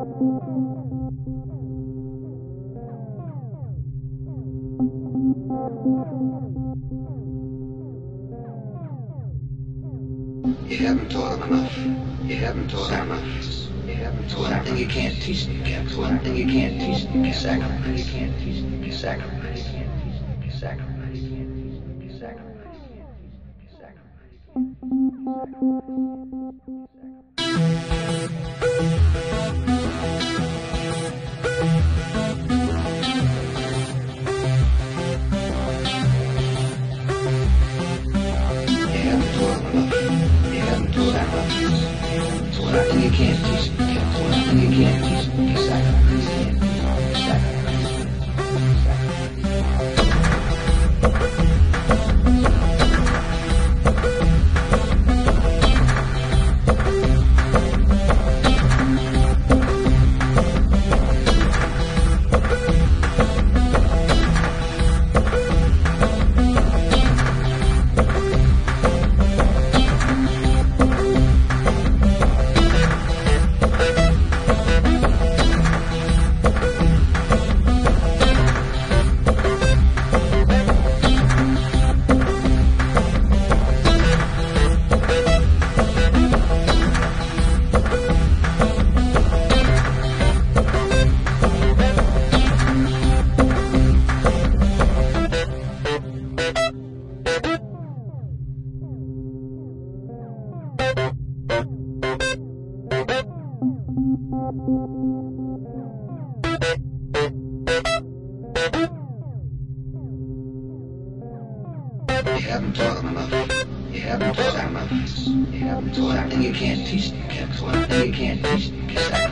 You haven't taught him enough. You haven't taught him enough. You haven't taught him. One thing you can't teach me, Captain. One thing you can't teach me. Sacrifice. You can't teach me. Sacrifice. You can't teach me. Sacrifice. You can't teach me. Sacrifice. You can't teach me. Sacrifice. One thing you can't teach me, Captain. One thing you can't teach me. Sacrifice. You can't teach me. You haven't taught him enough. You haven't taught him enough. You haven't taught him. One thing you can't teach me, Captain. One thing you can't teach me.